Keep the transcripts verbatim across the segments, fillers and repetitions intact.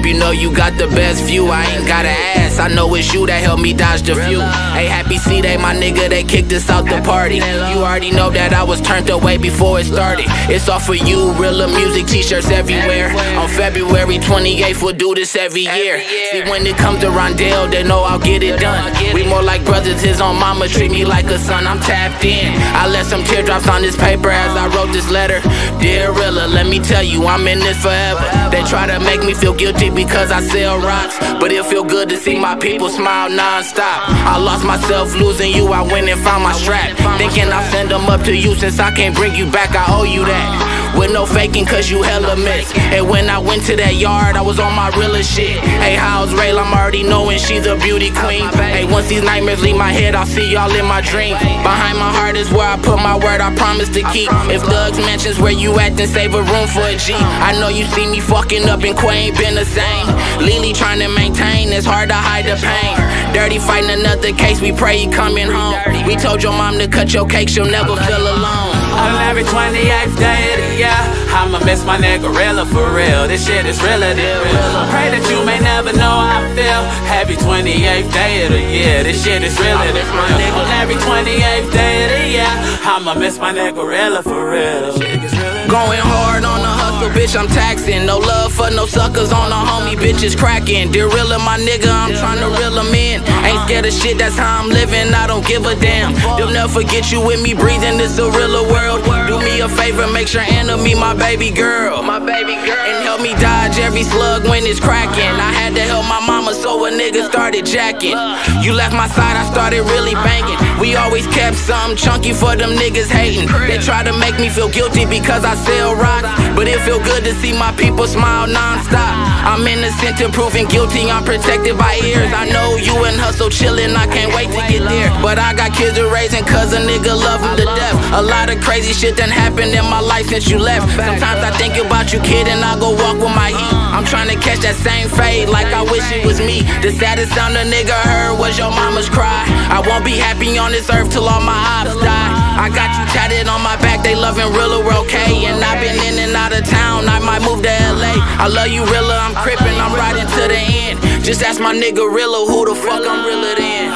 you know you got the best view. I ain't gotta ask, I know it's you that helped me dodge the few. Hey, happy C-Day, my nigga, they kicked us out the party. You already know that I was turned away before it started. It's all for you, Rilla music, t-shirts everywhere. On February twenty-eighth, we'll do this every year. See, when it comes to Rondell, they know I'll get it done. We more like brothers, his own mama treat me like a son. I'm tapped in, I left some teardrops on this paper as I wrote this letter. Dear Rilla, let me tell you, I'm in this forever. They try to make me feel guilty because I sell rocks, but it feel good to see my people smile non-stop. I lost myself losing you, I went and found my strap, thinking I'll send them up to you. Since I can't bring you back, I owe you that. With no faking, cause you hella miss. And when I went to that yard, I was on my realest shit. Hey, how's Rayl? I'm already knowing she's a beauty queen. Hey, once these nightmares leave my head, I'll see y'all in my dreams. Behind my heart is where I put my word, I promise to keep. If Thugs mentions where you at, then save a room for a G. I know you see me fucking up and Quay ain't been the same. Lily trying to maintain, it's hard to hide the pain. Dirty fighting another case, we pray he coming home. We told your mom to cut your cake, she'll never feel alone. On every twenty-eighth day of the year, I'ma miss my nigga Rilla for real. This shit is realer than real. Pray that you may never know how I feel. Happy twenty-eighth day of the year, this shit is realer than real. On every twenty-eighth day of the year, I'ma miss my nigga Rilla for real. Going hard on the hustle, bitch, I'm taxing. No love for no suckers on the homie, bitches cracking. Dear Rilla, my nigga, I'm trying to reel them in. Ain't scared of shit, that's how I'm living, I don't give a damn. They'll never forget you with me breathing this a realer world. Do me a favor, make sure Enemy my baby girl. My baby girl. And help me dodge every slug when it's cracking. I had to help my mama, so a nigga started jacking. You left my side, I started really banging. We always kept something chunky for them niggas hating. They try to make me feel guilty because I sell rocks, but it feel good to see my people smile non-stop. I'm innocent to proving guilty, I'm protected by ears. I know you and Hustle chillin', I can't wait to get there. But I got kids to raise and cause a nigga love them to death. A lot of crazy shit done happened in my life since you left. Sometimes I think about you, kid, and I go walk with my heat. I'm trying to catch that same fade like I wish it was me. The saddest sound a nigga heard was your mama's cry. I won't be happy on this earth till all my ops die. I got you tatted on my back, they loving Rilla, we're okay. And I've been in and out of town, I might move to L A. I love you, Rilla, I'm crippin', I'm riding to the end. Just ask my nigga Rilla who the fuck I'm Rilla then.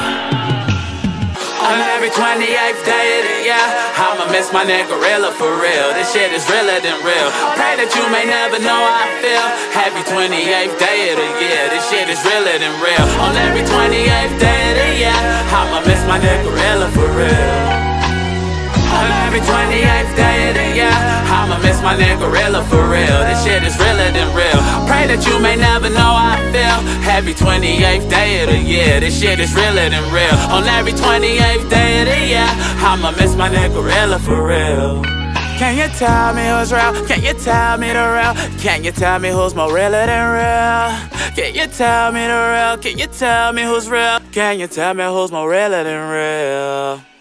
On every twenty-eighth day of the year, I'ma miss my nigga Rilla for real. This shit is realer than real. Pray that you may never know how I feel. Happy twenty-eighth day of the year, this shit is realer than real. On every twenty-eighth day of the year, I'ma miss my nigga Rilla for real. On every twenty-eighth day of the year, I'ma miss my nigga Rilla for real. This shit is realer than real. Pray that you may never know how I feel. Happy twenty-eighth day of the year, this shit is realer than real. On every twenty-eighth day of the year, I'ma miss my nigga Rilla for real. Can you tell me who's real? Can you tell me the real? Can you tell me who's more realer than real? Can you tell me the real? Can you tell me who's real? Can you tell me who's more realer than real?